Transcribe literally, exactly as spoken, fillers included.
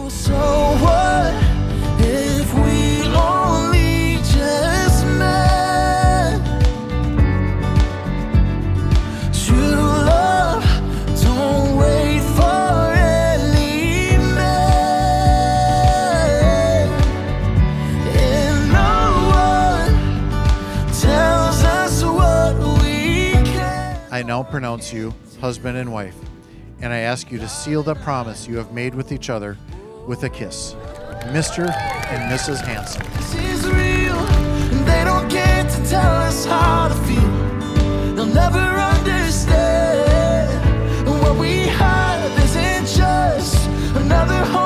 So what if we only just met? True love, don't wait for any man. And no one tells us what we can. I now pronounce you husband and wife, and I ask you to seal the promise you have made with each other with a kiss. Mister and Missus Hanson. This is real, and they don't get to tell us how to feel. They'll never understand. And what we have isn't just another home.